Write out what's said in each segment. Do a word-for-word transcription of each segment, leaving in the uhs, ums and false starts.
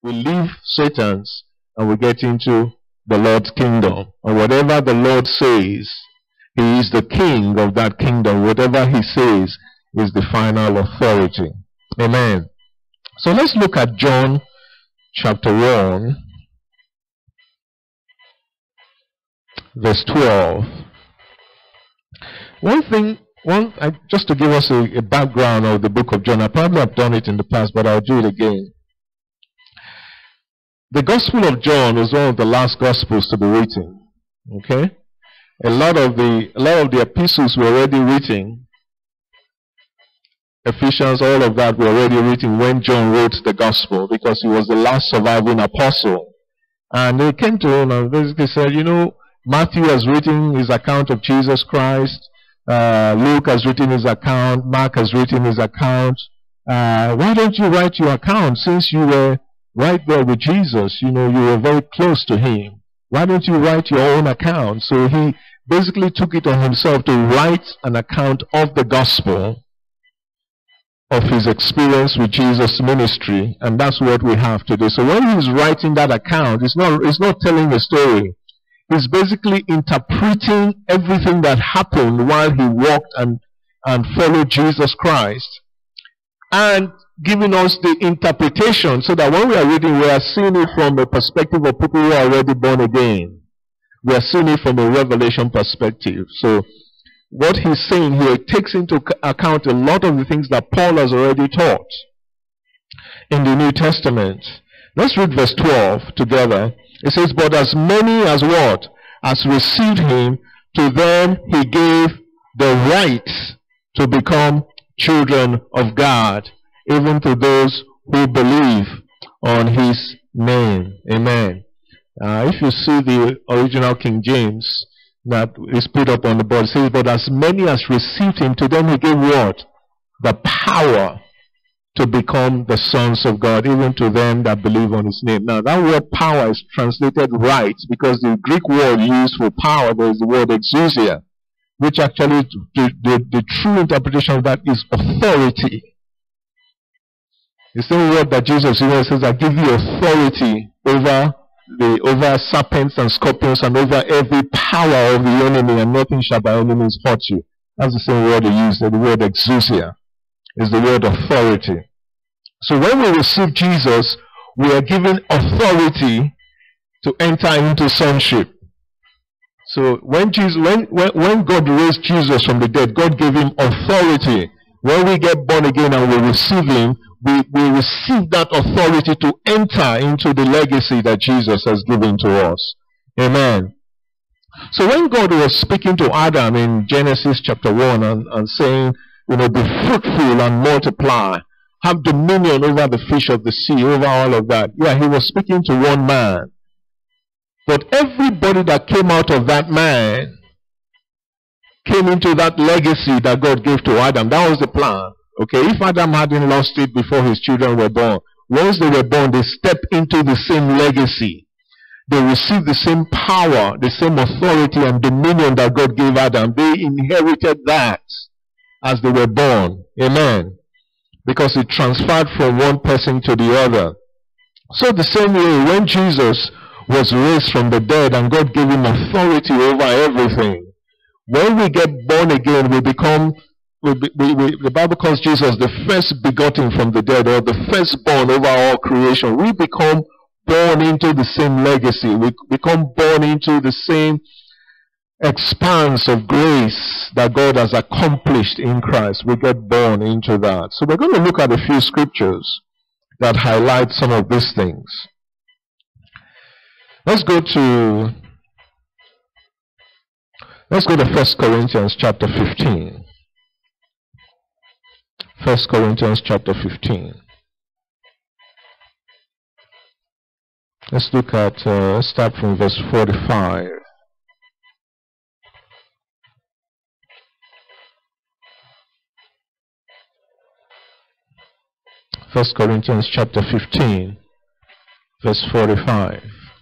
We leave Satan's and we get into the Lord's kingdom. And whatever the Lord says, he is the king of that kingdom. Whatever he says is the final authority. Amen. So let's look at John chapter one, verse twelve. One thing, one I, just to give us a, a background of the book of John, I probably have done it in the past, but I'll do it again. The Gospel of John was one of the last Gospels to be written. Okay, a lot of the a lot of the epistles were already written. Ephesians, all of that were already written when John wrote the Gospel, because he was the last surviving apostle. And they came to him and basically said, you know, Matthew has written his account of Jesus Christ. Uh, Luke has written his account. Mark has written his account. Uh, why don't you write your account, since you were right there with Jesus? You know, you were very close to him. Why don't you write your own account? So he basically took it on himself to write an account of the gospel, of his experience with Jesus' ministry, and that's what we have today. So when he's writing that account, it's not, it's not telling a story. He's basically interpreting everything that happened while he walked and, and followed Jesus Christ, and giving us the interpretation, so that when we are reading, we are seeing it from a perspective of people who are already born again. We are seeing it from a revelation perspective. So what he's saying here takes into account a lot of the things that Paul has already taught in the New Testament. Let's read verse twelve together. It says, but as many as what? As received him, to them he gave the right to become children of God, even to those who believe on his name. Amen. Uh, if you see the original King James that is put up on the board, it says, but as many as received him, to them he gave what? The power to become the sons of God, even to them that believe on his name. Now that word power is translated right, because the Greek word used for power, there is the word exousia, which actually the, the, the true interpretation of that is authority. The same word that Jesus uses, says, I give you authority over the over serpents and scorpions and over every power of the enemy, and nothing shall by any means hurt you. That's the same word he used. The word exousia is the word authority. So when we receive Jesus, we are given authority to enter into sonship. So when Jesus, when, when, when God raised Jesus from the dead, God gave him authority. When we get born again and we receive him, we, we receive that authority to enter into the legacy that Jesus has given to us. Amen. So when God was speaking to Adam in Genesis chapter one and, and saying, you know, be fruitful and multiply, have dominion over the fish of the sea, over all of that. Yeah, he was speaking to one man. But everybody that came out of that man came into that legacy that God gave to Adam. That was the plan. Okay, if Adam hadn't lost it before his children were born, once they were born, they stepped into the same legacy. They received the same power, the same authority and dominion that God gave Adam. They inherited that as they were born. Amen. Because it transferred from one person to the other. So the same way, when Jesus was raised from the dead and God gave him authority over everything, when we get born again, we become, we, we, we, the Bible calls Jesus the first begotten from the dead, or the firstborn over all creation. We become born into the same legacy. We become born into the same expanse of grace that God has accomplished in Christ. We get born into that. So we're going to look at a few scriptures that highlight some of these things. Let's go to let's go to First Corinthians chapter fifteen. First Corinthians chapter fifteen. Let's look at uh, let's start from verse forty-five. First Corinthians chapter fifteen, verse forty-five.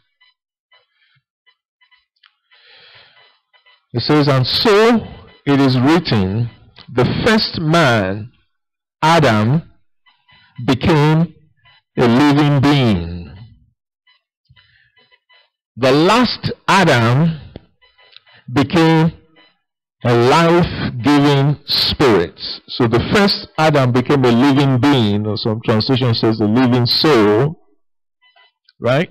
It says, and so it is written, the first man, Adam, became a living being. the last Adam became a life-giving spirit. So the first Adam became a living being, or some translation says a living soul, right?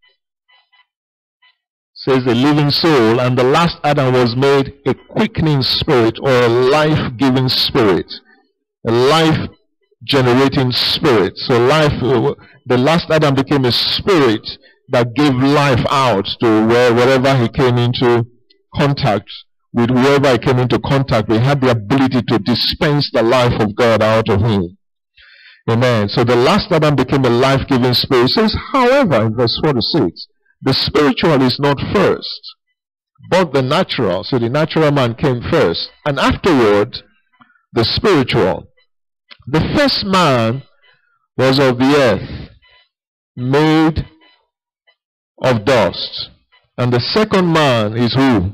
Says a living soul, and the last Adam was made a quickening spirit, or a life-giving spirit, a life-generating spirit. So life, the last Adam became a spirit that gave life out to where, wherever he came into contact with, whoever he came into contact with, had the ability to dispense the life of God out of him. Amen. So the last Adam became a life-giving spirit. It says, however, in verse forty-six, the spiritual is not first, but the natural. So the natural man came first, and afterward, the spiritual. The first man was of the earth, made of dust. And the second man is who?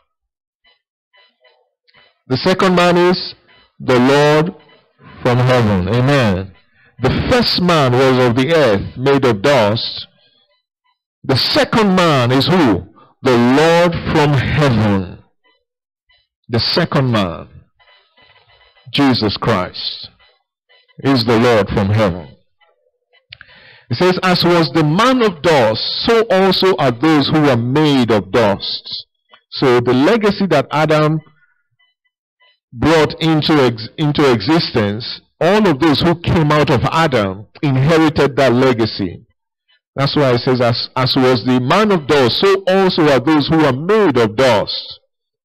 The second man is the Lord from heaven. Amen. The first man was of the earth, made of dust. The second man is who? The Lord from heaven. The second man, Jesus Christ, is the Lord from heaven. It says, as was the man of dust, so also are those who are made of dust. So the legacy that Adam brought into, ex into existence, all of those who came out of Adam inherited that legacy. That's why it says, as, as was the man of dust, so also are those who are made of dust.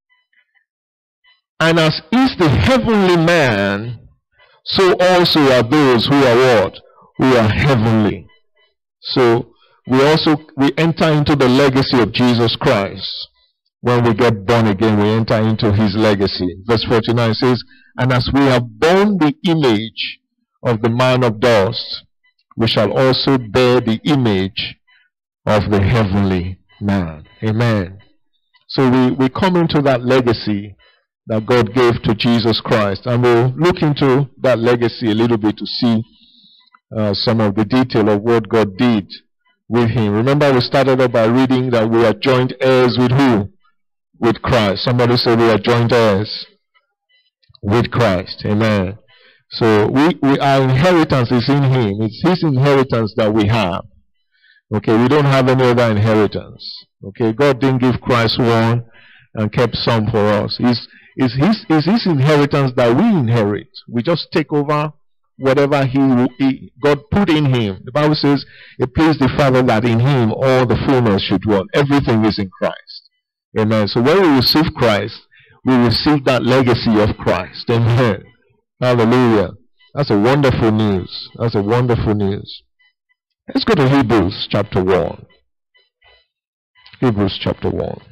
And as is the heavenly man, so also are those who are what? Who are heavenly. So we also, we enter into the legacy of Jesus Christ. When we get born again, we enter into his legacy. Verse forty-nine says, and as we have borne the image of the man of dust, we shall also bear the image of the heavenly man. Amen. So we, we come into that legacy that God gave to Jesus Christ. And we'll look into that legacy a little bit to see uh, some of the detail of what God did with him. Remember, we started off by reading that we are joint heirs with who? With Christ. Somebody said we are joint heirs with Christ. Amen. So we, we, our inheritance is in him. It's his inheritance that we have. Okay, we don't have any other inheritance. Okay, God didn't give Christ one and kept some for us. It's, it's, his, it's his inheritance that we inherit. We just take over whatever he, he God put in him. The Bible says, it pleased the Father that in him all the fullness should dwell. Everything is in Christ. Amen. So when we receive Christ, we receive that legacy of Christ. Amen. Hallelujah. That's a wonderful news. That's a wonderful news. Let's go to Hebrews chapter one. Hebrews chapter one.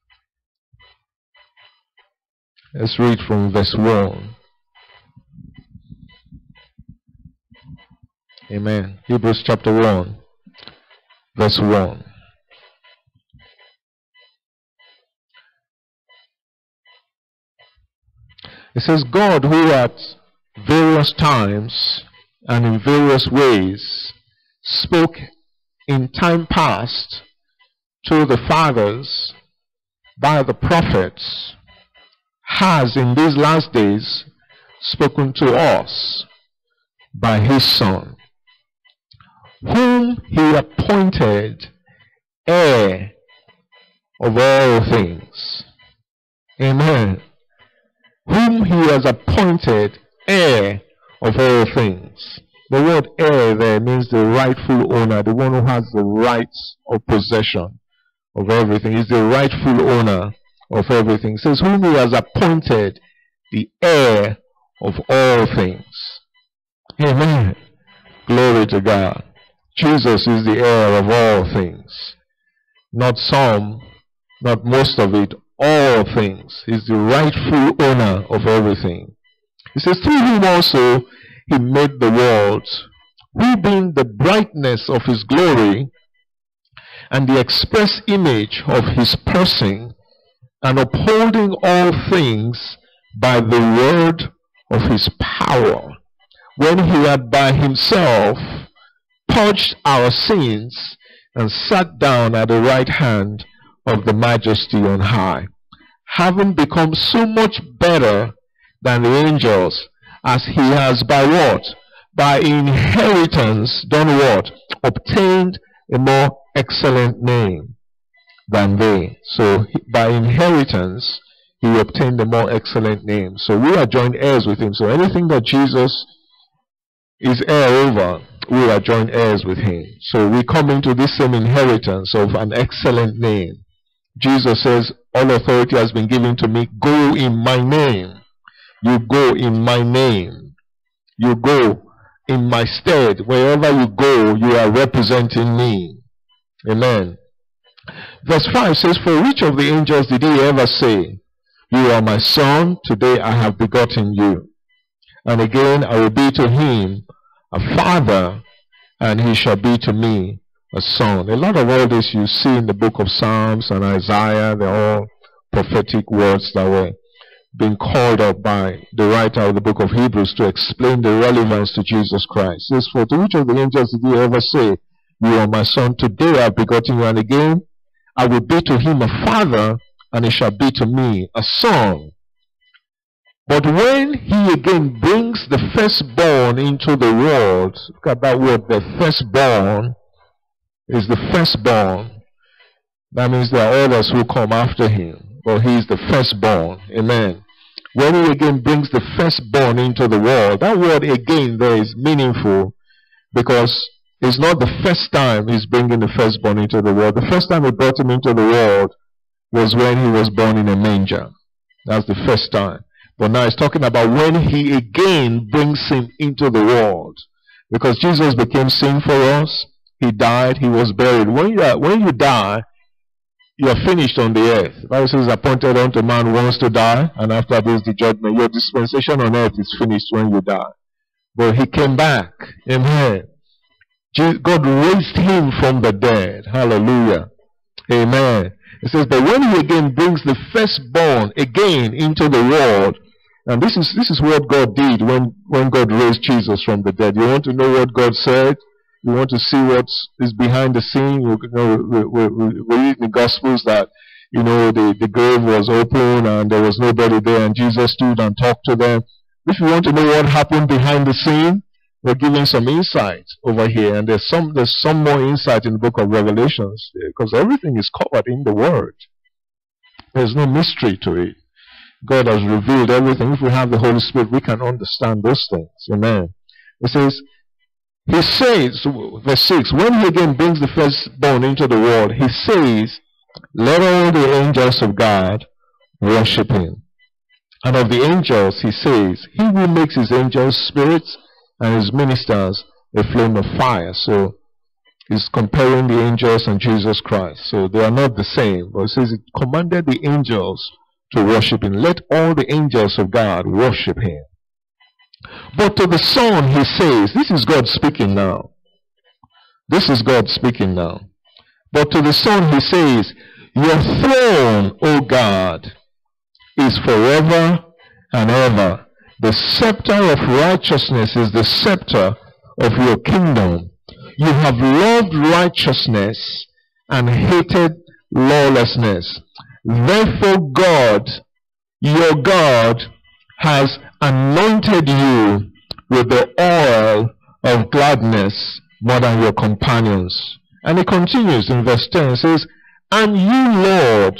Let's read from verse one. Amen. Hebrews chapter one, verse one. It says, God, who at various times and in various ways spoke in time past to the fathers by the prophets, has in these last days spoken to us by his Son, whom he appointed heir of all things. Amen. Whom he has appointed heir of all things. The word heir there means the rightful owner, the one who has the rights of possession of everything. He's the rightful owner of everything. It says, whom he has appointed the heir of all things. Amen. Glory to God. Jesus is the heir of all things. Not some, not most of it, all things. He's the rightful owner of everything. He says, through whom also he made the worlds, who being the brightness of his glory and the express image of his person, and upholding all things by the word of his power, when he had by himself purged our sins, and sat down at the right hand of the Majesty on high, having become so much better than the angels, as he has by what? By inheritance done what? Obtained a more excellent name than they. So by inheritance, he obtained a more excellent name. So we are joint heirs with him. So anything that Jesus is heir over, we are joint heirs with him. So we come into this same inheritance of an excellent name. Jesus says, all authority has been given to me. Go in my name. You go in my name. You go in my stead. Wherever you go, you are representing me. Amen. Verse five says, for which of the angels did he ever say, you are my son, today I have begotten you. And again, I will be to him a father, and he shall be to me a son. A lot of all this you see in the book of Psalms and Isaiah, they're all prophetic words that were being called up by the writer of the book of Hebrews to explain the relevance to Jesus Christ. It says, for to which of the angels did he ever say, you are my son, today I have begotten you, and again, I will be to him a father, and he shall be to me a son. But when he again brings the firstborn into the world, look at that word, the firstborn is the firstborn. That means there are others who come after him, but he is the firstborn. Amen. When he again brings the firstborn into the world, that word again there is meaningful, because it's not the first time he's bringing the firstborn into the world. The first time he brought him into the world was when he was born in a manger. That's the first time. But now he's talking about when he again brings him into the world. Because Jesus became sin for us. He died. He was buried. When you, are, when you die, you are finished on the earth. The Bible says, appointed unto man once to die, and after this the judgment. Your dispensation on earth is finished when you die. But he came back. Amen. God raised him from the dead. Hallelujah. Amen. It says, but when he again brings the firstborn again into the world, and this is this is what God did when, when God raised Jesus from the dead. You want to know what God said? You want to see what is behind the scene? You know, we, we, we, we read in the Gospels that, you know, the, the grave was open and there was nobody there, and Jesus stood and talked to them. If you want to know what happened behind the scene, we're giving some insight over here, and there's some there's some more insight in the book of Revelations, because everything is covered in the Word. There's no mystery to it. God has revealed everything. If we have the Holy Spirit, we can understand those things. Amen. It says, he says, verse six, when he again brings the firstborn into the world, he says, let all the angels of God worship him. And of the angels, he says, he who makes his angels spirits and his ministers a flame of fire. So he's comparing the angels and Jesus Christ. So they are not the same. But it says it commanded the angels to worship him. Let all the angels of God worship him. But to the Son he says, this is God speaking now. This is God speaking now. But to the Son he says, your throne, O God, is forever and ever. The scepter of righteousness is the scepter of your kingdom. You have loved righteousness and hated lawlessness. Therefore God, your God, has anointed you with the oil of gladness more than your companions. And it continues in verse ten. It says, and you, Lord,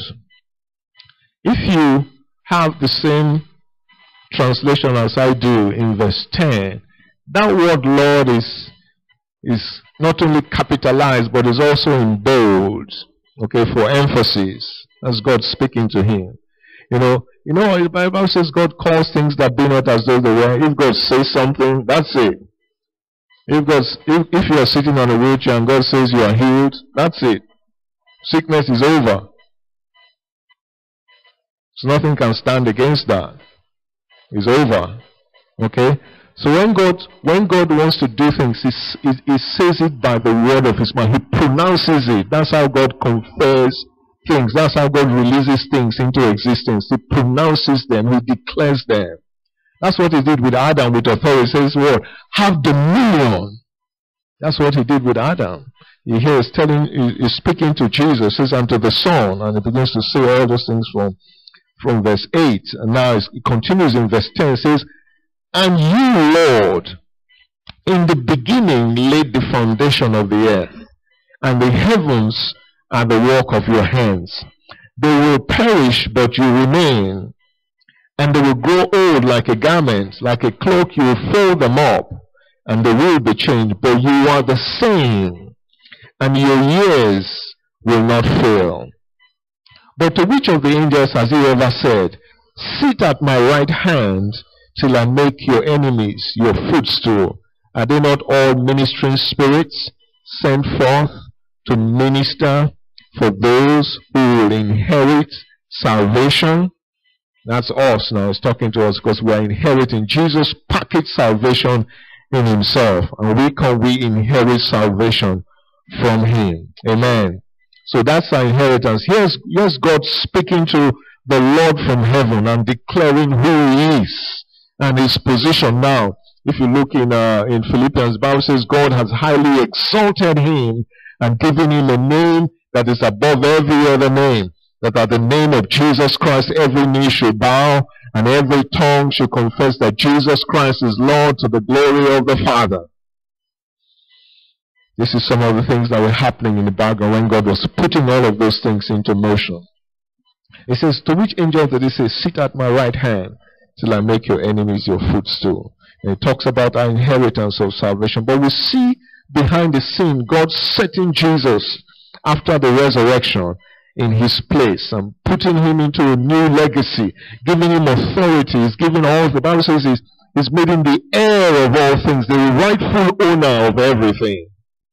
if you have the same translation as I do in verse ten, that word Lord is is not only capitalized but is also in bold, okay, for emphasis. That's God speaking to him. You know, you know, the Bible says God calls things that be not as though they were. If God says something, that's it. If God, if, if you are sitting on a wheelchair and God says you are healed, that's it. Sickness is over. So nothing can stand against that. It's over. Okay? So when God when God wants to do things, he, he, he says it by the word of his mouth. He pronounces it. That's how God confers things. That's how God releases things into existence. He pronounces them. He declares them. That's what he did with Adam with authority. He says, "What? Have dominion." That's what he did with Adam. He here is telling, he is speaking to Jesus, says, and to the Son, and he begins to say all those things from, from verse eight. And now it continues in verse ten, it says, and you, Lord, in the beginning laid the foundation of the earth, and the heavens are the work of your hands. They will perish, but you remain, and they will grow old like a garment, like a cloak. You will fold them up, and they will be changed. But you are the same, and your years will not fail. But to which of the angels has he ever said, sit at my right hand till I make your enemies your footstool? Are they not all ministering spirits sent forth to minister for those who will inherit salvation? That's us now. It's talking to us because we are inheriting. Jesus packaged salvation in himself, and we can we inherit salvation from him. Amen. So that's our inheritance. Here's, here's God speaking to the Lord from heaven and declaring who he is and his position now. If you look in uh, in Philippians, the Bible says God has highly exalted him and given him a name that is above every other name, that at the name of Jesus Christ every knee should bow and every tongue should confess that Jesus Christ is Lord, to the glory of the Father. This is some of the things that were happening in the background when God was putting all of those things into motion. It says, to which angel did he say, sit at my right hand till I make your enemies your footstool? And it talks about our inheritance of salvation. But we see behind the scene God setting Jesus after the resurrection in his place and putting him into a new legacy, giving him authority. He's giving all, the Bible says he's, he's made him the heir of all things, the rightful owner of everything.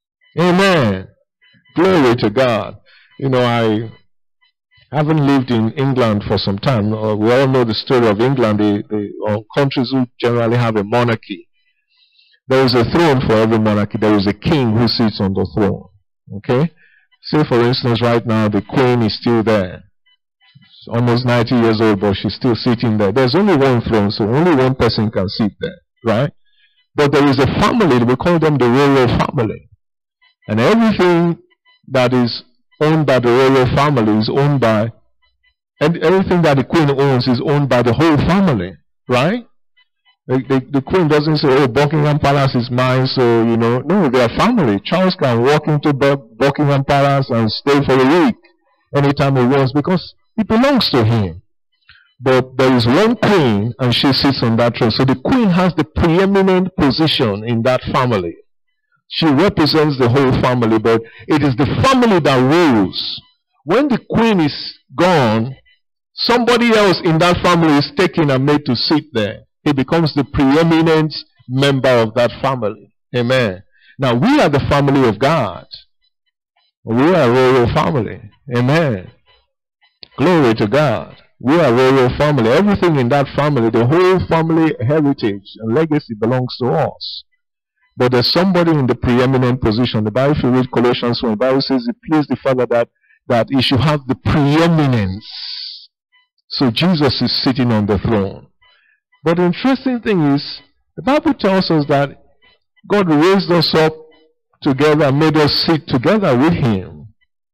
Amen. Glory to God. You know, I haven't lived in England for some time. We all know the story of England, the, the or countries who generally have a monarchy. There is a throne for every monarchy. There is a king who sits on the throne. Okay? Say, for instance, right now, the queen is still there. She's almost ninety years old, but she's still sitting there. There's only one throne, so only one person can sit there, right? But there is a family, we call them the royal family. And everything that is owned by the royal family is owned by, and everything that the queen owns is owned by the whole family, right? The, the, the queen doesn't say, oh, Buckingham Palace is mine, so, you know, no, they are family. Charles can walk into Buckingham Palace and stay for a week anytime he wants because it belongs to him. But there is one queen and she sits on that throne. So the queen has the preeminent position in that family. She represents the whole family, but it is the family that rules. When the queen is gone, somebody else in that family is taken and made to sit there. He becomes the preeminent member of that family. Amen. Now, we are the family of God. We are a royal family. Amen. Glory to God. We are a royal family. Everything in that family, the whole family heritage and legacy belongs to us. But there's somebody in the preeminent position. The Bible, if you read Colossians one, the Bible says it pleased the Father that, that he should have the preeminence. So Jesus is sitting on the throne. But the interesting thing is, the Bible tells us that God raised us up together and made us sit together with him.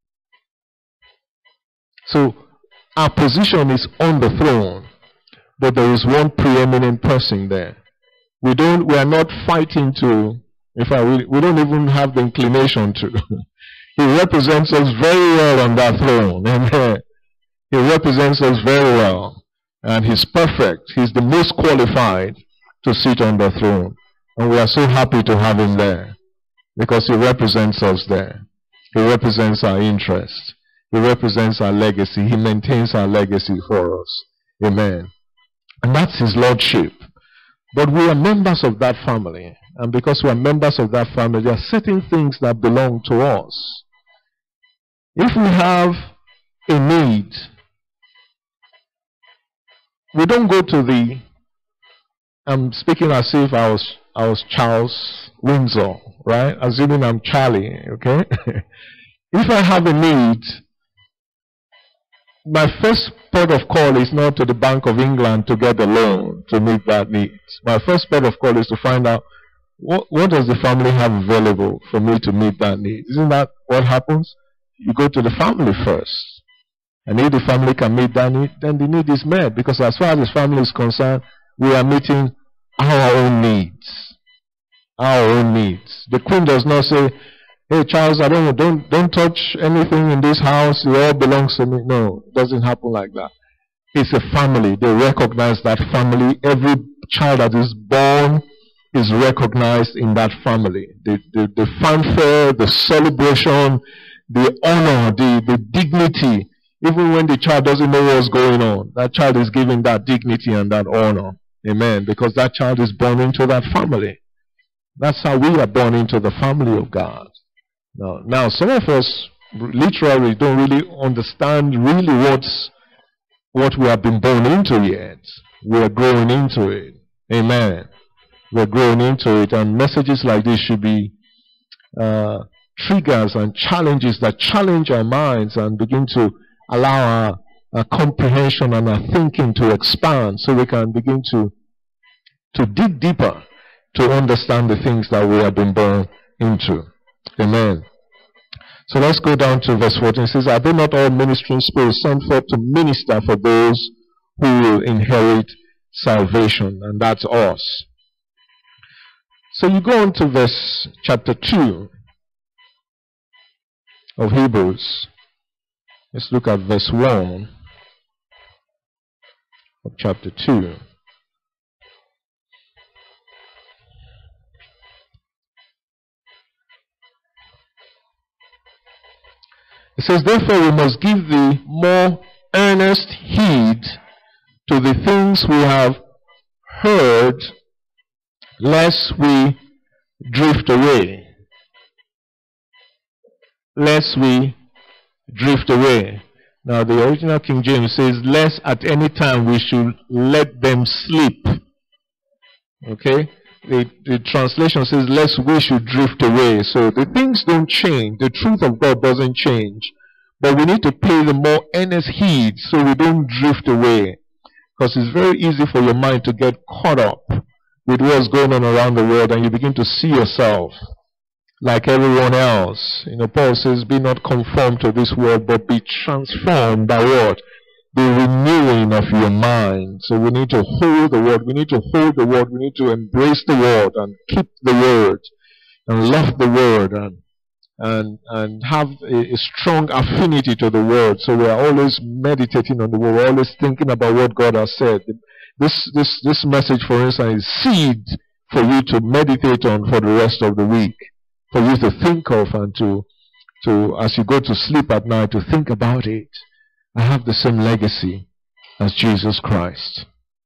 So our position is on the throne, but there is one preeminent person there. We don't, we are not fighting to, in fact, we, we don't even have the inclination to. He represents us very well on that throne. Amen. He represents us very well. And he's perfect. He's the most qualified to sit on the throne. And we are so happy to have him there. Because he represents us there. He represents our interest. He represents our legacy. He maintains our legacy for us. Amen. And that's his lordship. But we are members of that family. And because we are members of that family, there are certain things that belong to us. If we have a need, we don't go to the, I'm speaking as if I was, I was Charles Windsor, right? Assuming I'm Charlie, okay? If I have a need, my first port of call is not to the Bank of England to get a loan to meet that need. My first port of call is to find out what, what does the family have available for me to meet that need? Isn't that what happens? You go to the family first. And if the family can meet that need, then the need is met. Because as far as the family is concerned, we are meeting our own needs. Our own needs. The queen does not say, hey Charles, I don't don't don't touch anything in this house, it all belongs to me. No, it doesn't happen like that. It's a family. They recognize that family. Every child that is born is recognized in that family. The, the, the fanfare, the celebration, the honor, the, the dignity, even when the child doesn't know what's going on, that child is given that dignity and that honor. Amen. Because that child is born into that family. That's how we are born into the family of God. Now, now some of us literally don't really understand really what's what we have been born into yet. We are growing into it. Amen. We're growing into it, and messages like this should be uh, triggers and challenges that challenge our minds and begin to allow our, our comprehension and our thinking to expand, so we can begin to to dig deeper to understand the things that we have been born into. Amen. So let's go down to verse fourteen. It says, are they not all ministering spirits sent forth to minister for those who will inherit salvation? And that's us. So you go on to verse chapter two of Hebrews. Let's look at verse one of chapter two. It says, therefore we must give the more earnest heed to the things we have heard, lest we drift away. Lest we drift away. Now the original King James says, lest at any time we should let them sleep. Okay? The, the translation says, lest we should drift away. So the things don't change. The truth of God doesn't change. But we need to pay the more earnest heed so we don't drift away. Because it's very easy for your mind to get caught up with what's going on around the world, and you begin to see yourself like everyone else. You know, Paul says, be not conformed to this world, but be transformed by what? The renewing of your mind. So we need to hold the word. We need to hold the word. We need to embrace the word and keep the word and love the word and and and have a, a strong affinity to the word. So we are always meditating on the word. We're always thinking about what God has said. This this this message, for instance, is seed for you to meditate on for the rest of the week, for you to think of, and to to as you go to sleep at night, to think about it. I have the same legacy as Jesus Christ.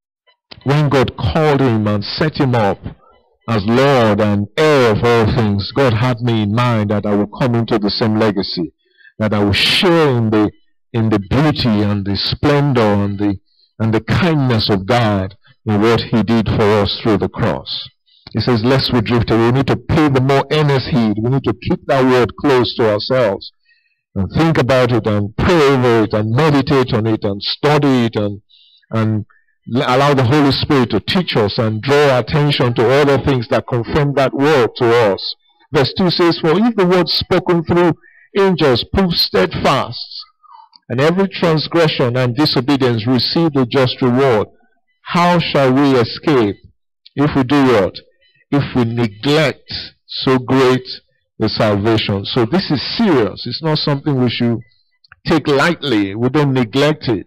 When God called him and set him up as Lord and heir of all things, God had me in mind that I will come into the same legacy, that I will share in the in the beauty and the splendor and the and the kindness of God in what he did for us through the cross. He says, lest we drift away, we need to pay the more earnest heed. We need to keep that word close to ourselves and think about it and pray over it and meditate on it and study it and and allow the Holy Spirit to teach us and draw our attention to other things that confirm that word to us. Verse two says, for if the word spoken through angels prove steadfast, and every transgression and disobedience receive the just reward, how shall we escape if we do what? If we neglect so great a salvation. So this is serious. It's not something we should take lightly. We don't neglect it.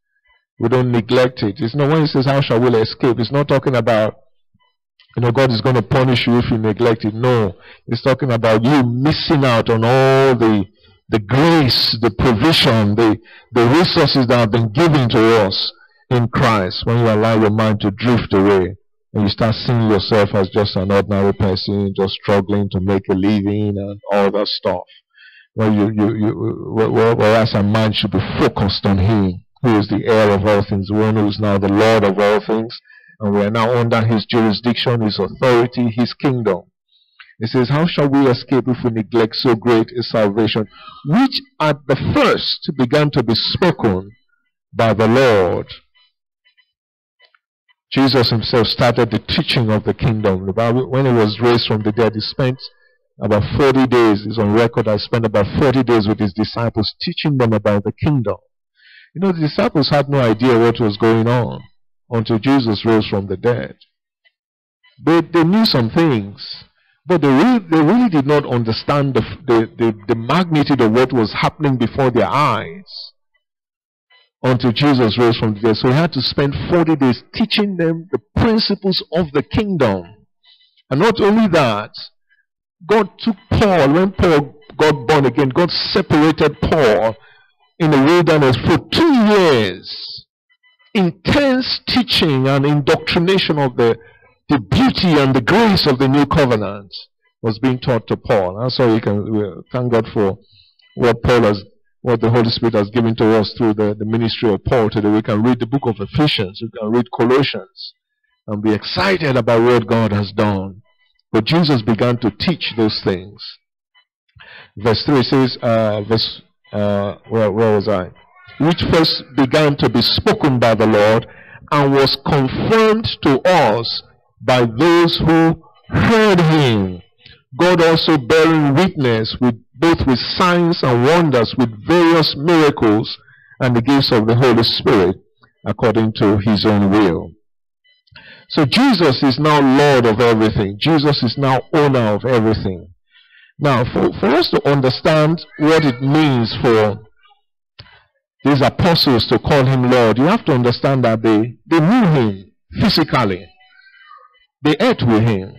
We don't neglect it. It's not when he says, how shall we escape? It's not talking about, you know, God is going to punish you if you neglect it. No. It's talking about you missing out on all the the grace, the provision, the, the resources that have been given to us in Christ, when you allow your mind to drift away and you start seeing yourself as just an ordinary person, just struggling to make a living and all that stuff. Well, you, you, you, whereas our mind should be focused on him, who is the heir of all things, the one who is now the Lord of all things, and we are now under his jurisdiction, his authority, his kingdom. It says, how shall we escape if we neglect so great a salvation, which at the first began to be spoken by the Lord Jesus himself started the teaching of the kingdom. The Bible, when he was raised from the dead, he spent about forty days, it's on record, I spent about forty days with his disciples teaching them about the kingdom. You know, the disciples had no idea what was going on until Jesus rose from the dead. They, they knew some things, but they really, they really did not understand the, the, the, the magnitude of what was happening before their eyes until Jesus rose from the dead. So he had to spend forty days teaching them the principles of the kingdom. And not only that, God took Paul, when Paul got born again, God separated Paul in the wilderness for two years. Intense teaching and indoctrination of the, the beauty and the grace of the new covenant was being taught to Paul. And so you can thank God for what Paul has, what the Holy Spirit has given to us through the, the ministry of Paul today. We can read the book of Ephesians, we can read Colossians, and be excited about what God has done. But Jesus began to teach those things. Verse three says, uh, verse, uh, where, where was I? Which first began to be spoken by the Lord and was confirmed to us by those who heard him. God also bearing witness with both with signs and wonders, with various miracles and the gifts of the Holy Spirit according to his own will. So Jesus is now Lord of everything. Jesus is now owner of everything. Now, for, for us to understand what it means for these apostles to call him Lord, you have to understand that they, they knew him physically. They ate with him.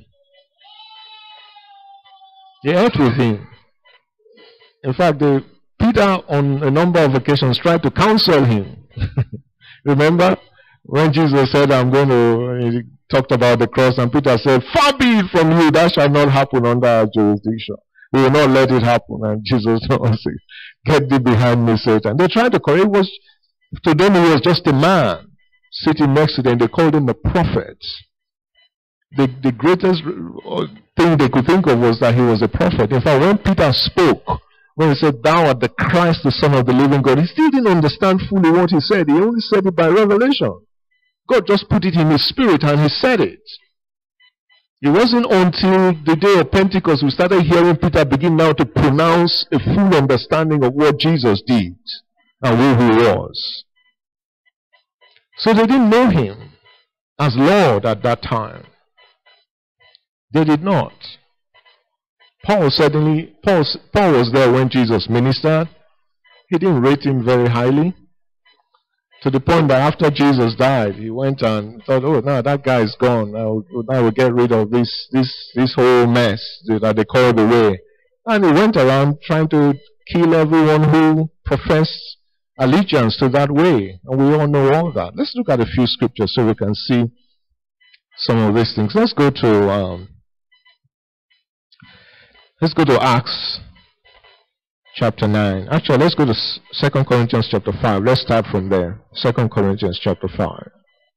They ate with him. In fact, they, Peter on a number of occasions tried to counsel him. Remember? When Jesus said, I'm going to, he talked about the cross, and Peter said, far be it from you, that shall not happen under our jurisdiction. We will not let it happen. And Jesus said, get thee behind me, Satan. They tried to correct him. Was, to them, he was just a man sitting next to them. They called him a prophet. The, the greatest thing they could think of was that he was a prophet. In fact, when Peter spoke, when he said, thou art the Christ, the Son of the living God, he still didn't understand fully what he said. He only said it by revelation. God just put it in his spirit and he said it. It wasn't until the day of Pentecost we started hearing Peter begin now to pronounce a full understanding of what Jesus did and who he was. So they didn't know him as Lord at that time. They did not. Paul certainly, Paul, Paul was there when Jesus ministered. He didn't rate him very highly. To the point that after Jesus died, he went and thought, oh, now that guy is gone. Now, now we'll get rid of this, this, this whole mess that they call the way. And he went around trying to kill everyone who professed allegiance to that way. And we all know all that. Let's look at a few scriptures so we can see some of these things. Let's go to, um, let's go to Acts chapter nine. Actually, let's go to Second Corinthians chapter five. Let's start from there. Second Corinthians chapter five.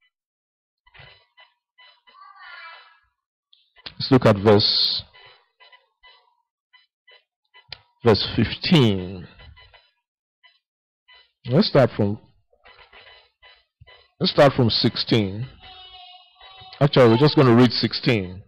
Let's look at verse verse fifteen. Let's start from let's start from sixteen. Actually, we're just going to read sixteen.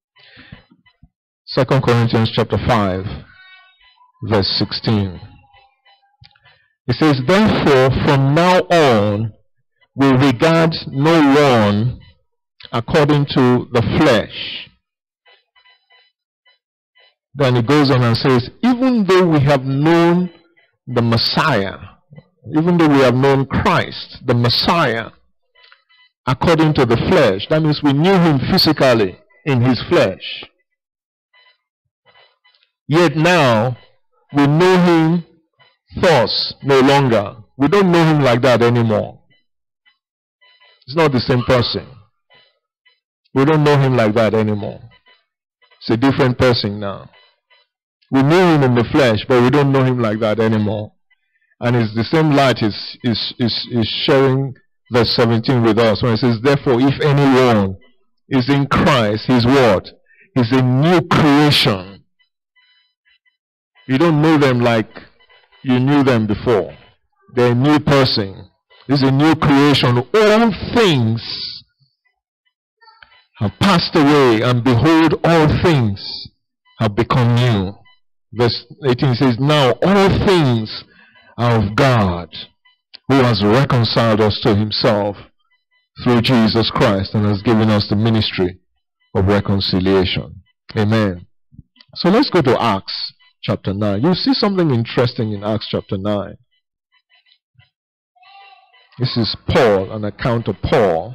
Second Corinthians chapter five. Verse sixteen. It says, therefore, from now on, we regard no one according to the flesh. Then it goes on and says, even though we have known the Messiah, even though we have known Christ, the Messiah, according to the flesh, that means we knew him physically in his flesh. Yet now, we know him thus no longer. We don't know him like that anymore. It's not the same person. We don't know him like that anymore. It's a different person now. We knew him in the flesh, but we don't know him like that anymore. And it's the same light is, is, is, is sharing verse seventeen with us when it says, therefore, if anyone is in Christ, his what? He's a new creation. You don't know them like you knew them before. They're a new person. It's a new creation. All things have passed away, and behold, all things have become new. Verse eighteen says, now all things are of God, who has reconciled us to himself through Jesus Christ and has given us the ministry of reconciliation. Amen. So let's go to Acts chapter nine. You see something interesting in Acts chapter nine. This is Paul, an account of Paul.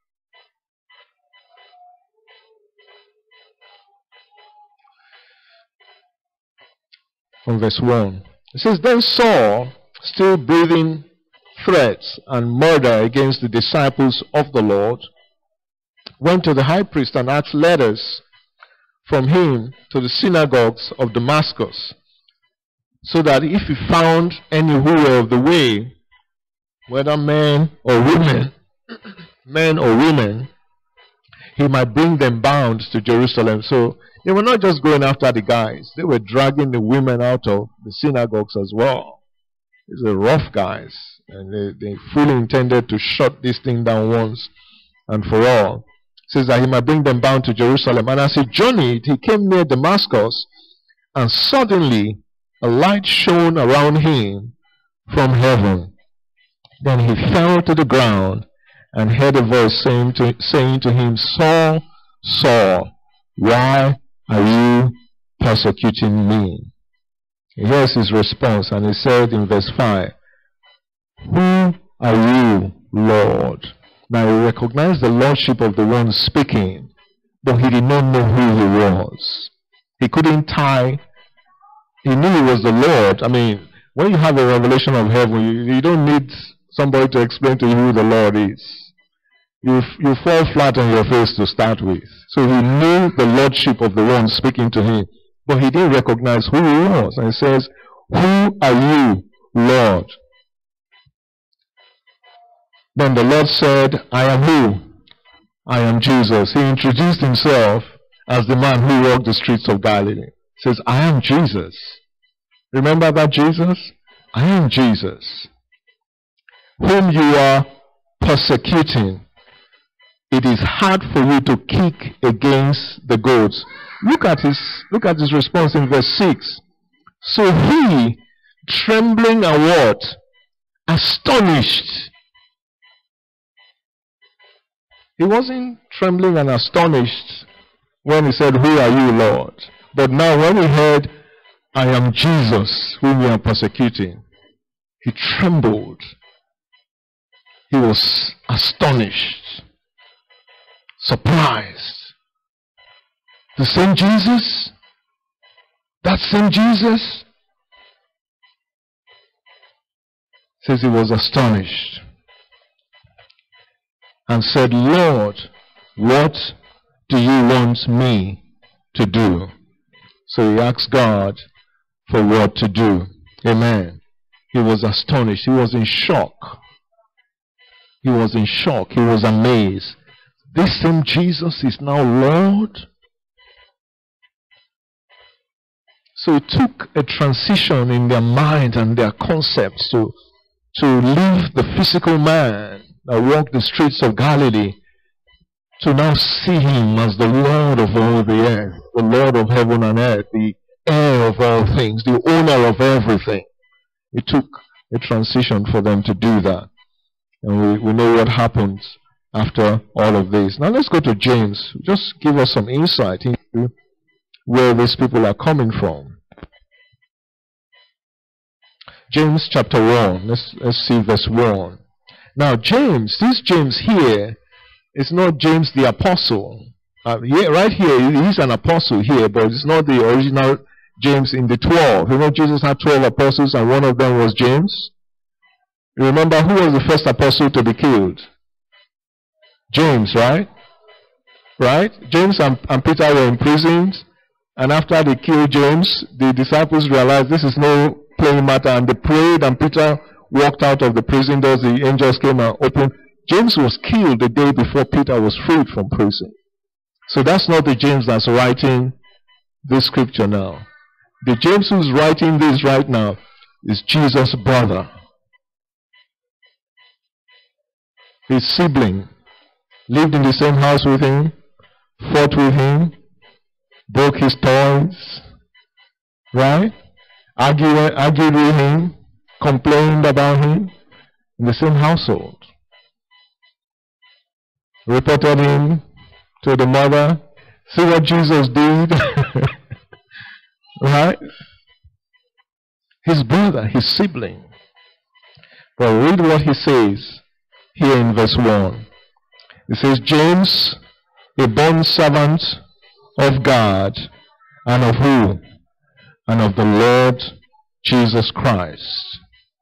From verse one. It says, then Saul, still breathing threats and murder against the disciples of the Lord, went to the high priest and asked letters from him to the synagogues of Damascus, so that if he found any who were of the way, whether men or women, men or women, he might bring them bound to Jerusalem. So they were not just going after the guys, they were dragging the women out of the synagogues as well. These are rough guys, and they, they fully intended to shut this thing down once and for all. It says that he might bring them bound to Jerusalem. And as he journeyed, he came near Damascus, and suddenly a light shone around him from heaven. Then he fell to the ground and heard a voice saying to, saying to him, Saul, Saul, why are you persecuting me? Here's his response, and he said in verse five, who are you, Lord? Now he recognized the lordship of the one speaking, but he did not know who he was. He couldn't tie. He knew he was the Lord. I mean, when you have a revelation of heaven, you, you don't need somebody to explain to you who the Lord is. You, you fall flat on your face to start with. So he knew the lordship of the one speaking to him, but he didn't recognize who he was. And he says, who are you, Lord? Then the Lord said, I am who? I am Jesus. He introduced himself as the man who walked the streets of Galilee. He says, I am Jesus. Remember that Jesus? I am Jesus, whom you are persecuting. It is hard for you to kick against the goats. Look at his, look at his response in verse six. So he, trembling and what? Astonished. He wasn't trembling and astonished when he said, who are you, Lord? But now when he heard, I am Jesus, whom you are persecuting, he trembled. He was astonished, surprised. The same Jesus? That same Jesus? Says he was astonished and said, Lord, what do you want me to do? So he asked God for what to do. Amen. He was astonished. He was in shock. He was in shock. He was amazed. This same Jesus is now Lord? So it took a transition in their mind and their concepts to, to leave the physical man that walked the streets of Galilee to now see him as the Lord of all the earth, the Lord of heaven and earth, the heir of all things, the owner of everything. It took a transition for them to do that. And we, we know what happens after all of this. Now let's go to James. Just give us some insight into where these people are coming from. James chapter one. Let's, let's see verse one. Now James, this James here is not James the apostle. Uh, yeah, right here, he's an apostle here, but it's not the original James in the twelve. You know, Jesus had twelve apostles and one of them was James. You remember who was the first apostle to be killed? James, right? Right? James and, and Peter were imprisoned, and after they killed James, the disciples realized this is no playing matter, and they prayed, and Peter walked out of the prison doors. The angels came and opened. James was killed the day before Peter was freed from prison. So that's not the James that's writing this scripture now. The James who's writing this right now is Jesus' brother. His sibling lived in the same house with him, fought with him, broke his toys, right? Argued, argued with him, complained about him in the same household. Reported him to the mother. See what Jesus did? Right? His brother, his sibling. But read what he says here in verse one. It says, James, a bond servant of God, and of who? And of the Lord Jesus Christ.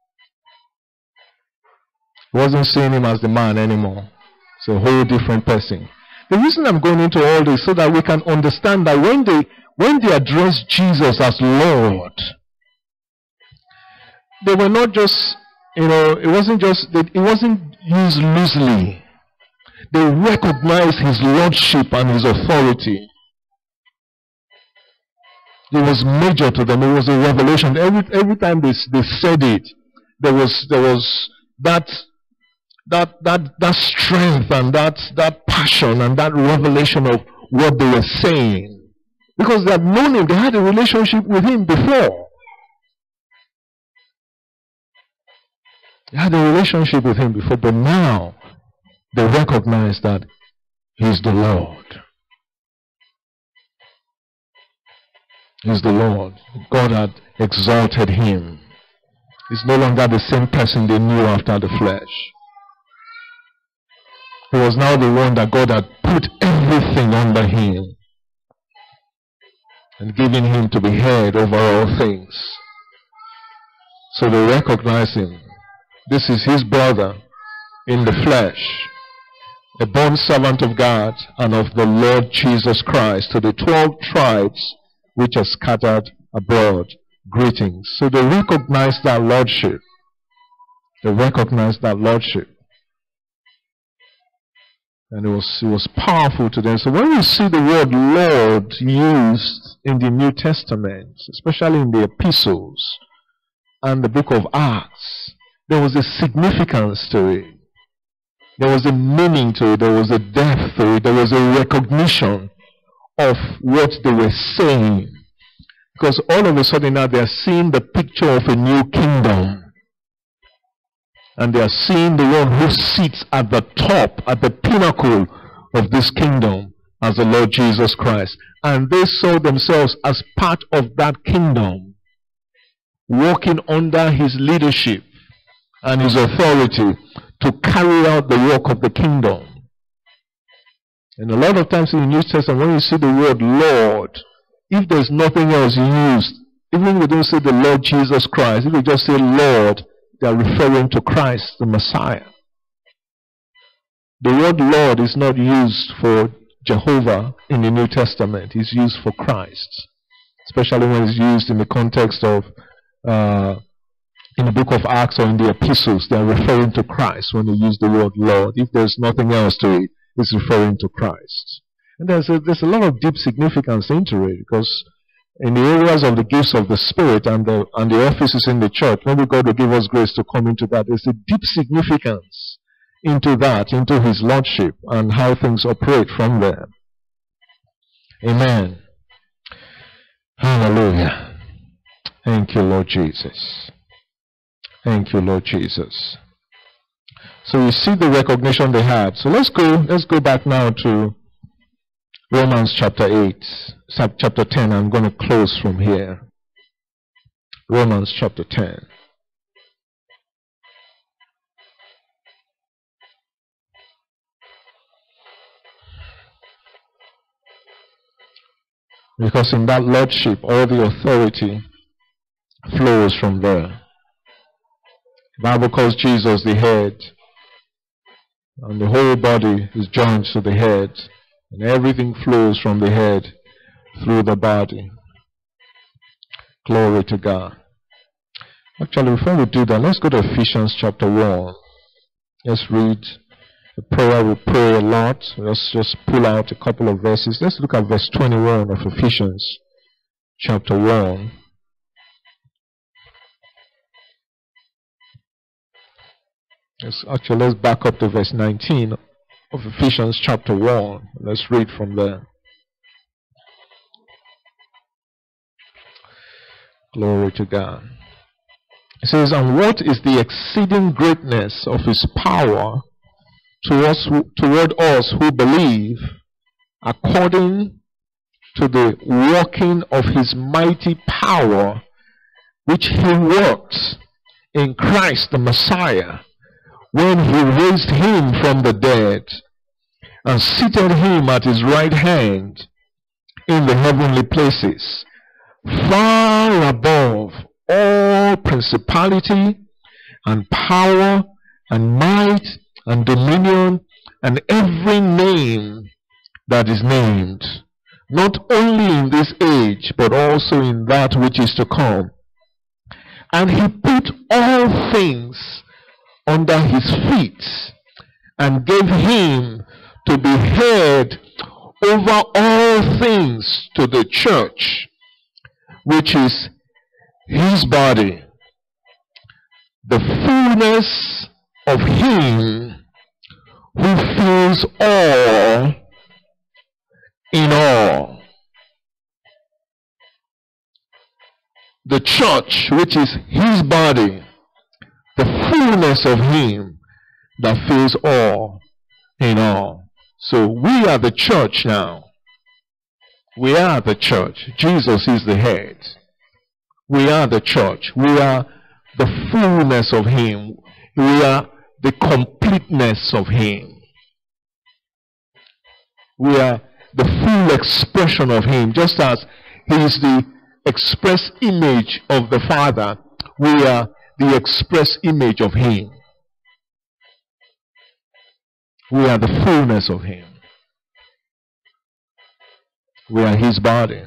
He wasn't seeing him as the man anymore. It's a whole different person. The reason I'm going into all this so that we can understand that when they when they address Jesus as Lord, they were not just, you know, it wasn't just, it wasn't used loosely. They recognized his lordship and his authority. It was major to them. It was a revelation. Every every time they they said it, there was there was that that that that strength and that that passion and that revelation of what they were saying. Because they had known him, they had a relationship with him before. They had a relationship with him before, but now they recognize that he's the Lord. He's the Lord. God had exalted him. He's no longer the same person they knew after the flesh. He was now the one that God had put everything under him and given him to be head over all things. So they recognize him. This is his brother in the flesh, a born servant of God and of the Lord Jesus Christ, to the twelve tribes which are scattered abroad. Greetings. So they recognize that lordship. They recognize that lordship. And it was, it was powerful to them. So when we see the word Lord used in the New Testament, especially in the epistles and the book of Acts, there was a significance to it. There was a meaning to it. There was a depth to it. There was a recognition of what they were saying. Because all of a sudden now they are seeing the picture of a new kingdom. And they are seeing the one who sits at the top, at the pinnacle of this kingdom as the Lord Jesus Christ. And they saw themselves as part of that kingdom, walking under his leadership and his authority to carry out the work of the kingdom. And a lot of times in the New Testament, when you see the word Lord, if there's nothing else used, even if we don't say the Lord Jesus Christ, if we just say Lord, they are referring to Christ, the Messiah. The word Lord is not used for Jehovah in the New Testament. It's used for Christ. Especially when it's used in the context of, uh, in the book of Acts or in the epistles, they are referring to Christ when they use the word Lord. If there's nothing else to it, it's referring to Christ. And there's a, there's a lot of deep significance into it, because in the areas of the gifts of the Spirit and the, and the offices in the church, maybe God will give us grace to come into that. There's a deep significance into that, into his lordship and how things operate from there. Amen. Hallelujah. Thank you, Lord Jesus. Thank you, Lord Jesus. So you see the recognition they had. So let's go, let's go back now to Romans chapter eight, chapter ten. I'm going to close from here. Romans chapter ten. Because in that lordship, all the authority flows from there. The Bible calls Jesus the head, and the whole body is joined to the head. And everything flows from the head through the body. Glory to God. Actually, before we do that, let's go to Ephesians chapter one. Let's read the prayer. We pray a lot. Let's just pull out a couple of verses. Let's look at verse twenty-one of Ephesians chapter one. Let's, actually, let's back up to verse nineteen of Ephesians chapter one. Let's read from there. Glory to God. It says, and what is the exceeding greatness of his power to us who, toward us who believe, according to the working of his mighty power, which he worked in Christ the Messiah, when he raised him from the dead and seated him at his right hand in the heavenly places, far above all principality and power and might and dominion and every name that is named, not only in this age but also in that which is to come. And he put all things under his feet and gave him to be head over all things to the church, which is his body, the fullness of him who fills all in all. The church, which is his body, the fullness of him that fills all in all. So we are the church now. We are the church. Jesus is the head. We are the church. We are the fullness of him. We are the completeness of him. We are the full expression of him. Just as he is the express image of the Father, we are the express image of him. We are the fullness of him. We are his body.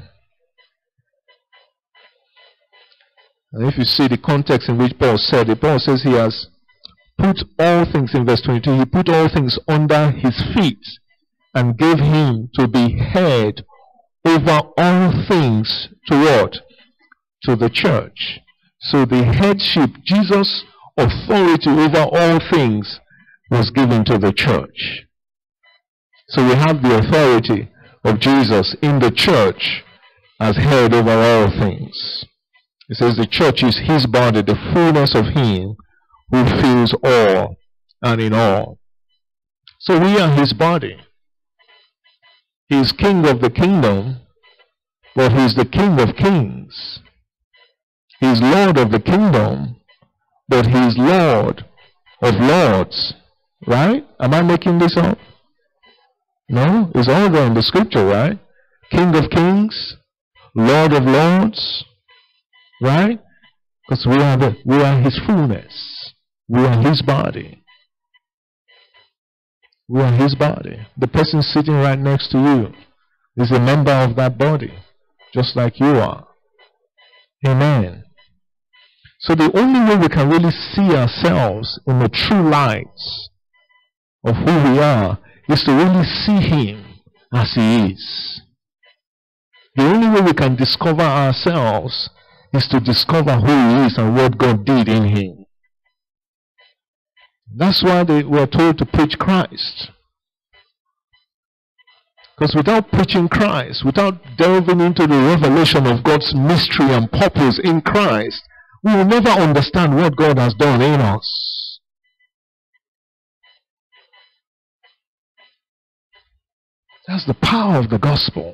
And if you see the context in which Paul said it, Paul says he has put all things, in verse twenty-two, he put all things under his feet and gave him to be head over all things to what? To the church. So the headship, Jesus' authority over all things, was given to the church. So we have the authority of Jesus in the church as head over all things. It says the church is his body, the fullness of him who fills all and in all. So we are his body. He is king of the kingdom, but he is the king of kings. He is Lord of the kingdom, but he is Lord of lords. Right? Am I making this up? No? It's all there in the scripture, right? King of kings, Lord of lords. Right? Because we are the, we are his fullness. We are his body. We are his body. The person sitting right next to you is a member of that body, just like you are. Amen. So the only way we can really see ourselves in the true light of who we are is to really see him as he is. The only way we can discover ourselves is to discover who he is and what God did in him. That's why they were told to preach Christ. Because without preaching Christ, without delving into the revelation of God's mystery and purpose in Christ, we will never understand what God has done in us. That's the power of the gospel.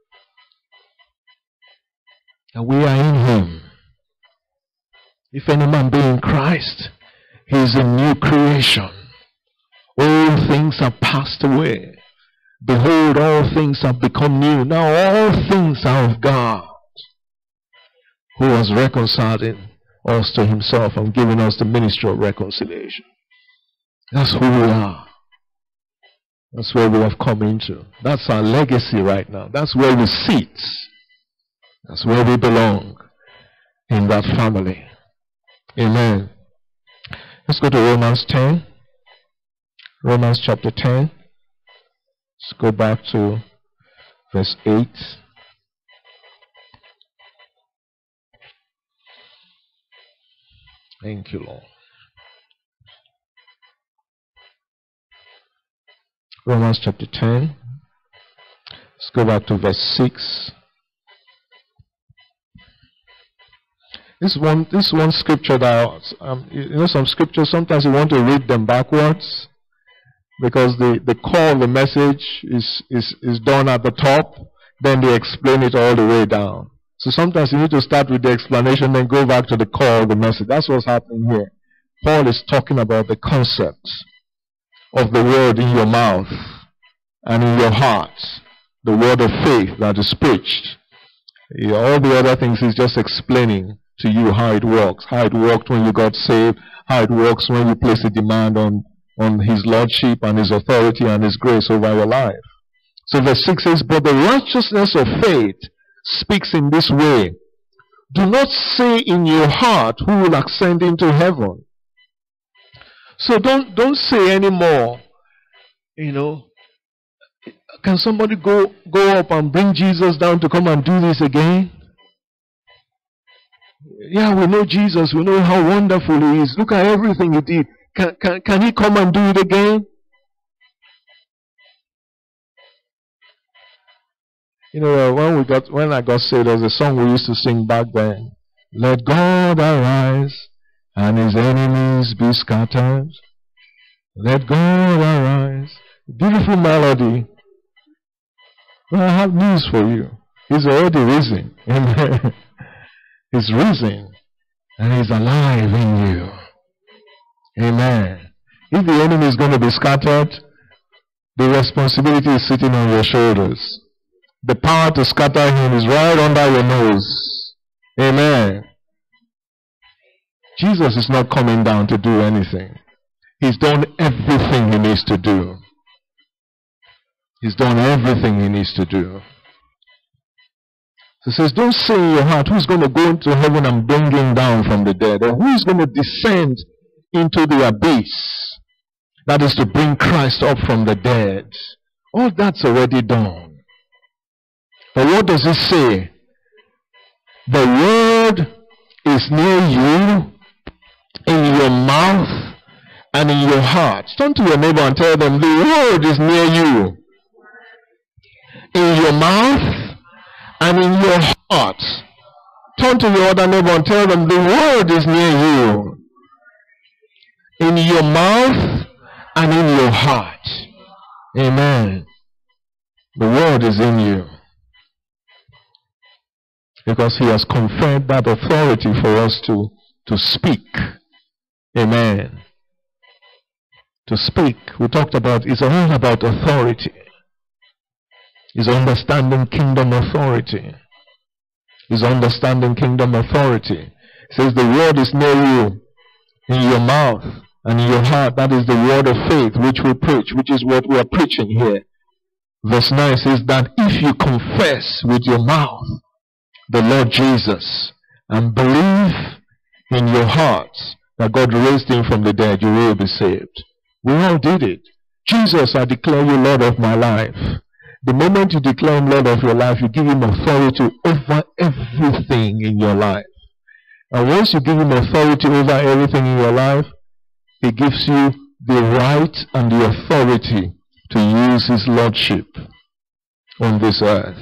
And we are in him. If any man be in Christ, he is a new creation. All things are passed away. Behold, all things have become new. Now all things are of God, who has reconciled us to himself and given us the ministry of reconciliation. That's who we are. That's where we have come into. That's our legacy right now. That's where we sit. That's where we belong, in that family. Amen. Let's go to Romans ten. Romans chapter ten. Let's go back to verse eight. Thank you, Lord. Romans chapter ten. Let's go back to verse six. This one, this one scripture that, um, you know, some scriptures, sometimes you want to read them backwards because the, the core of the message is, is, is done at the top, then they explain it all the way down. So sometimes you need to start with the explanation, then go back to the core of the message. That's what's happening here. Paul is talking about the concept of the word in your mouth and in your heart, the word of faith that is preached. All the other things he's just explaining to you how it works, how it worked when you got saved, how it works when you place a demand on, on his lordship and his authority and his grace over your life. So verse six says, but the righteousness of faith speaks in this way. Do not say in your heart, who will ascend into heaven. So don't, don't say anymore, you know, can somebody go, go up and bring Jesus down to come and do this again? Yeah, we know Jesus. We know how wonderful he is. Look at everything he did. Can, can, can he come and do it again? You know, uh, when we got, when I got saved, there was a song we used to sing back then. Let God arise and his enemies be scattered. Let God arise. Beautiful melody. Well, I have news for you. He's already risen. Amen. He's risen and he's alive in you. Amen. If the enemy is going to be scattered, the responsibility is sitting on your shoulders. The power to scatter him is right under your nose. Amen. Jesus is not coming down to do anything. He's done everything he needs to do. He's done everything he needs to do. He says, don't say in your heart, who's going to go into heaven and bring him down from the dead? Or who is going to descend into the abyss? That is to bring Christ up from the dead. All that's already done. But what does it say? The word is near you, in your mouth and in your heart. Turn to your neighbor and tell them, the word is near you, in your mouth and in your heart. Turn to your other neighbor and tell them, the word is near you, in your mouth and in your heart. Amen. The word is in you, because he has conferred that authority for us to, to speak. Amen. To speak, we talked about, it's all about authority. It's understanding kingdom authority. It's understanding kingdom authority. It says the word is near you, in your mouth and in your heart. That is the word of faith which we preach, which is what we are preaching here. Verse nine says that if you confess with your mouth the Lord Jesus and believe in your heart that God raised him from the dead, you will be saved. We all did it. Jesus, I declare you Lord of my life. The moment you declare him Lord of your life, you give him authority over everything in your life. And once you give him authority over everything in your life, he gives you the right and the authority to use his lordship on this earth.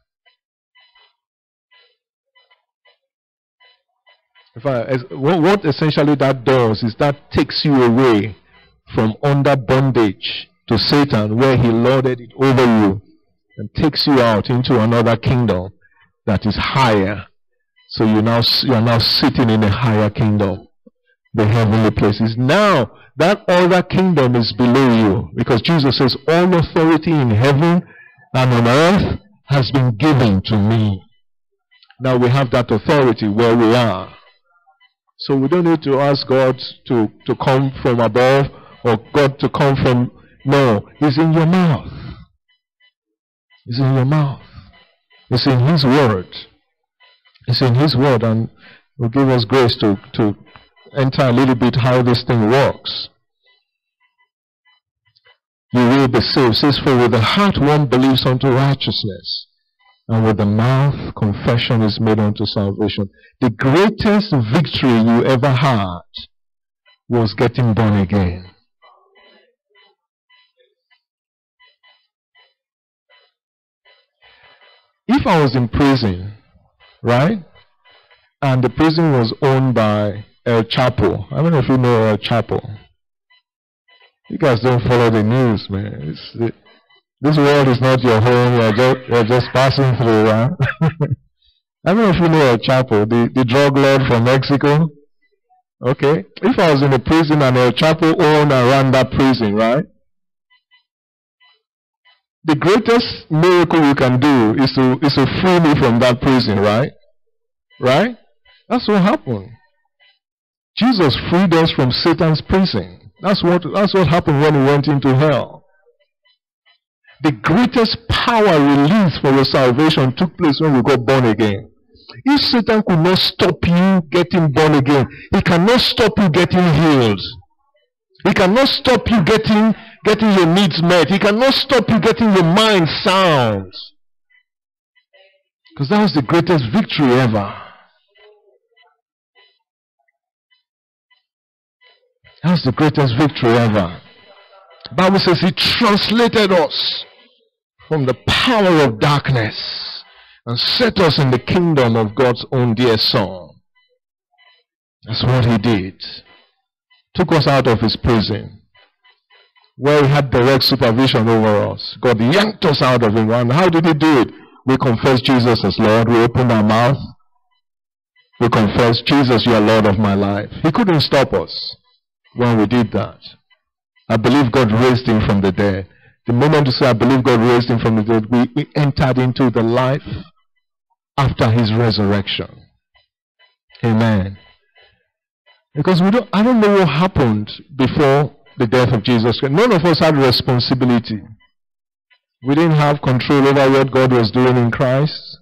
In fact, what essentially that does is that takes you away from under bondage to Satan, where he lorded it over you, and takes you out into another kingdom that is higher. So you now you are now sitting in a higher kingdom, the heavenly places. Now that other kingdom is below you, because Jesus says, all authority in heaven and on earth has been given to me. Now we have that authority where we are. So we don't need to ask God to, to come from above or God to come from, no, it's in your mouth. It's in your mouth. It's in his word. It's in his word, and will give us grace to, to enter a little bit how this thing works. You will be saved. It says, for with the heart one believes unto righteousness, and with the mouth confession is made unto salvation. The greatest victory you ever had was getting born again. If I was in prison, right, and the prison was owned by El Chapo. I don't know if you know El Chapo. You guys don't follow the news, man. It's, it, this world is not your home. You're just, you're just passing through, huh? I don't know if you know El Chapo, the, the drug lord from Mexico. Okay. If I was in a prison and El Chapo owned and ran that prison, right? The greatest miracle you can do is to, is to free me from that prison, right? Right? That's what happened. Jesus freed us from Satan's prison. That's what, that's what happened when he went into hell. The greatest power release for your salvation took place when we got born again. If Satan could not stop you getting born again, he cannot stop you getting healed. He cannot stop you getting, getting your needs met. He cannot stop you getting your mind sound. Because that was the greatest victory ever. That's the greatest victory ever. The Bible says he translated us from the power of darkness and set us in the kingdom of God's own dear Son. That's what he did. Took us out of his prison, where he had direct supervision over us. God yanked us out of it. And how did he do it? We confessed Jesus as Lord. We opened our mouth. We confessed, Jesus, you are Lord of my life. He couldn't stop us when we did that. I believe God raised him from the dead. The moment you say, I believe God raised him from the dead, we, we entered into the life after his resurrection. Amen. Because we don't, I don't know what happened before the death of Jesus Christ. None of us had responsibility. We didn't have control over what God was doing in Christ.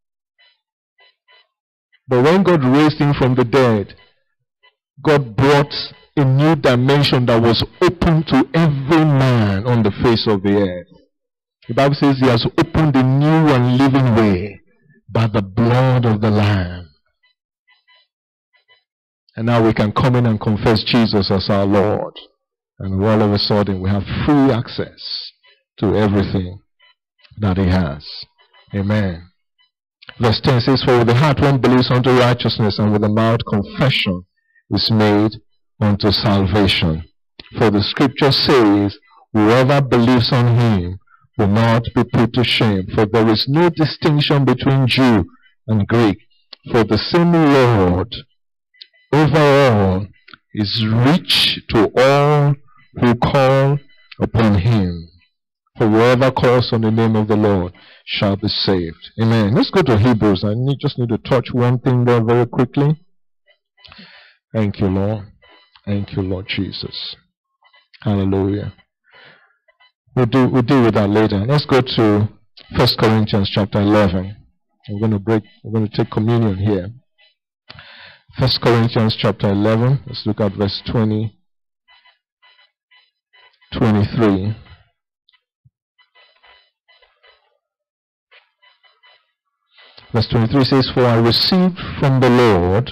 But when God raised him from the dead, God brought a new dimension that was open to every man on the face of the earth. The Bible says he has opened a new and living way by the blood of the Lamb. And now we can come in and confess Jesus as our Lord. And all of a sudden we have free access to everything that he has. Amen. Verse ten says, for with the heart one believes unto righteousness, and with the mouth confession is made unto salvation. For the scripture says, whoever believes on him will not be put to shame. For there is no distinction between Jew and Greek. For the same Lord over all is rich to all who call upon him. For whoever calls on the name of the Lord shall be saved. Amen. Let's go to Hebrews. I need, just need to touch one thing there very quickly. Thank you, Lord. Thank you, Lord Jesus. Hallelujah. We'll do, we'll deal with that later. Let's go to First Corinthians chapter eleven. We're going to break, we're going to take communion here. First Corinthians chapter eleven. Let's look at verse twenty, twenty-three. Verse twenty-three says, for I received from the Lord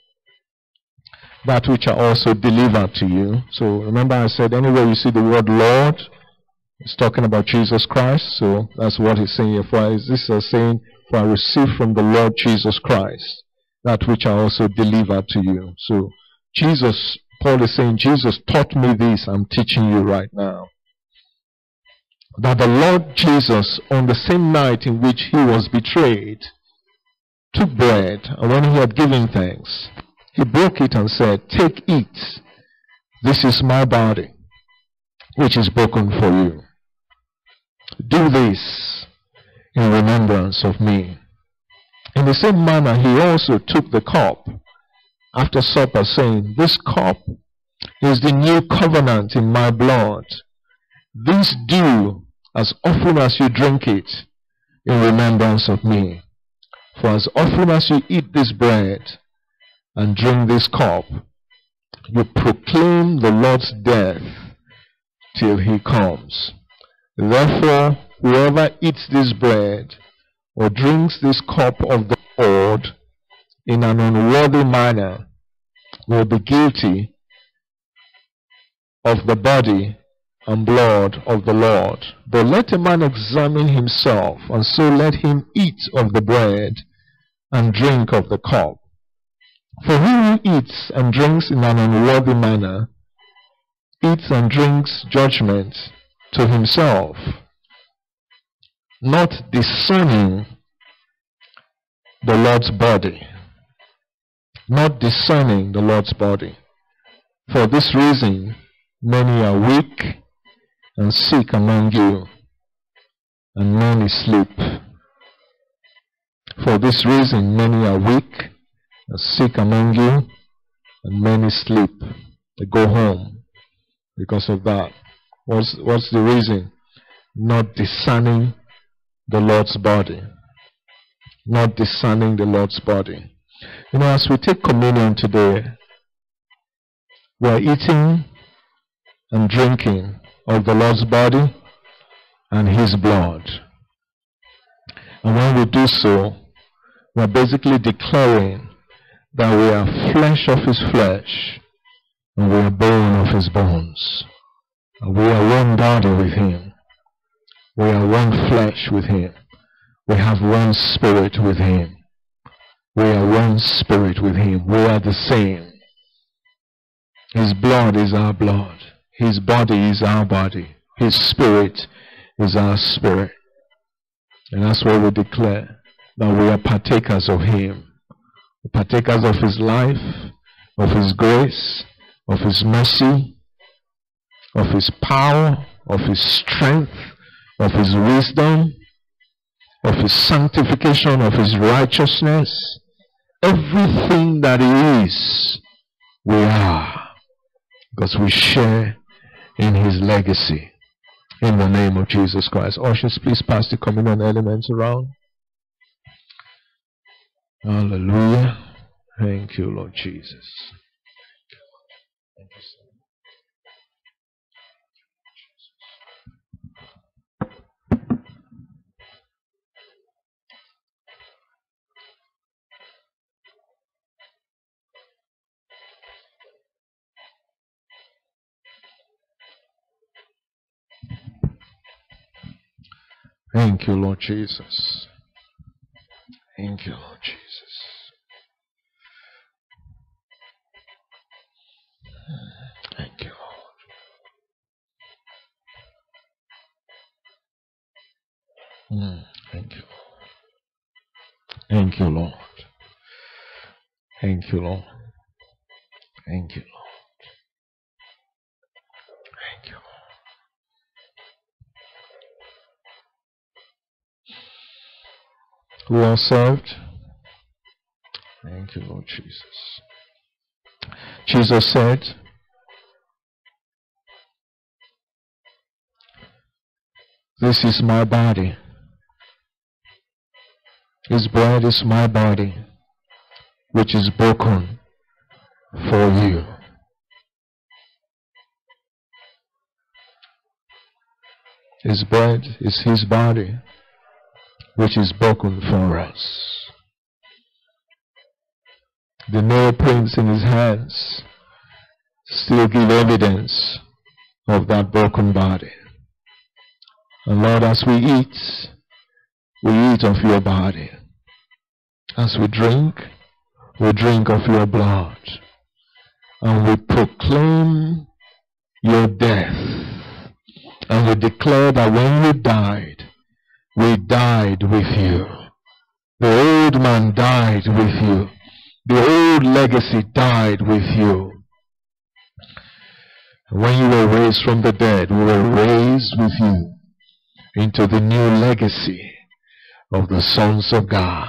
that which I also delivered to you. So remember I said anywhere you see the word Lord, it's talking about Jesus Christ. So that's what he's saying here. For is this uh, saying, for I received from the Lord Jesus Christ that which I also delivered to you. So Jesus, Paul is saying, Jesus taught me this, I'm teaching you right now. That the Lord Jesus, on the same night in which he was betrayed, took bread, and when he had given thanks, he broke it and said, take, eat. This is my body, which is broken for you. Do this in remembrance of me. In the same manner, he also took the cup after supper, saying, this cup is the new covenant in my blood. This do as often as you drink it in remembrance of me. For as often as you eat this bread and drink this cup, you proclaim the Lord's death till he comes. Therefore, whoever eats this bread or drinks this cup of the Lord in an unworthy manner will be guilty of the body and blood of the Lord. But let a man examine himself, and so let him eat of the bread and drink of the cup. For he who eats and drinks in an unworthy manner eats and drinks judgment to himself, not discerning the Lord's body. Not discerning the Lord's body. For this reason, many are weak and sick among you, and many sleep. For this reason, many are weak and sick among you, and many sleep. They go home because of that. What's, what's the reason? Not discerning the Lord's body. Not discerning the Lord's body. You know, as we take communion today, we are eating and drinking of the Lord's body and his blood. And when we do so, we are basically declaring that we are flesh of his flesh and we are bone of his bones. And we are one body with him. We are one flesh with him. We have one spirit with him. We are one spirit with him. We are the same. His blood is our blood. His body is our body. His spirit is our spirit. And that's why we declare that we are partakers of him. Partakers of his life, of his grace, of his mercy, of his power, of his strength, of his wisdom, of his sanctification, of his righteousness. Everything that he is, we are, because we share in his legacy. In the name of Jesus Christ. Ushers, please pass the communion elements around. Hallelujah. Thank you, Lord Jesus. Thank you, sir. Thank you, Lord Jesus. Thank you, Lord Jesus. Thank you, Lord. Mm, thank you, Lord. Thank you, Lord. Thank you, Lord. Thank you, Lord. Thank you, Lord. Who else served? Thank you, Lord Jesus. Jesus said, "This is my body. This bread is my body, which is broken for you." His bread is his body, which is broken for us. The nail prints in his hands still give evidence of that broken body. And Lord, as we eat, we eat of your body. As we drink, we drink of your blood. And we proclaim your death. And we declare that when you died, we died with you. The old man died with you. The old legacy died with you. When you were raised from the dead, we were raised with you into the new legacy of the sons of God.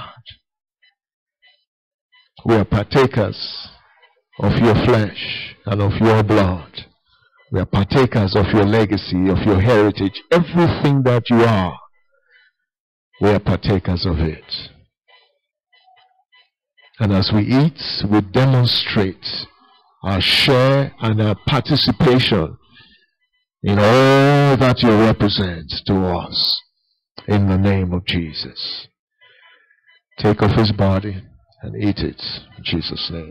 We are partakers of your flesh and of your blood. We are partakers of your legacy, of your heritage. Everything that you are, we are partakers of it. And as we eat, we demonstrate our share and our participation in all that you represent to us. In the name of Jesus. Take of his body and eat it. In Jesus' name.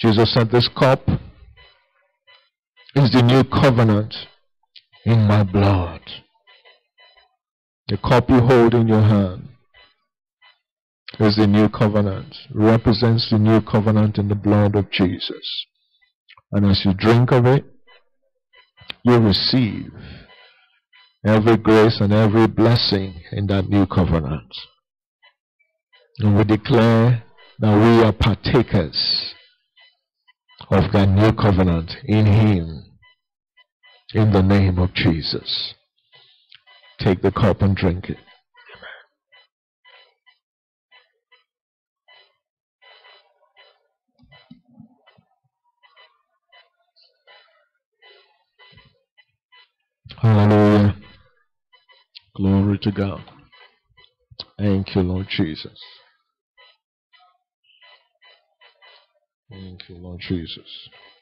Jesus said, this cup is the new covenant in my blood. The cup you hold in your hand is the new covenant, represents the new covenant in the blood of Jesus. And as you drink of it, you receive every grace and every blessing in that new covenant. And we declare that we are partakers of that new covenant in Him, in the name of Jesus. Take the cup and drink it. Hallelujah. Glory to God. Thank you, Lord Jesus. Thank you, Lord Jesus.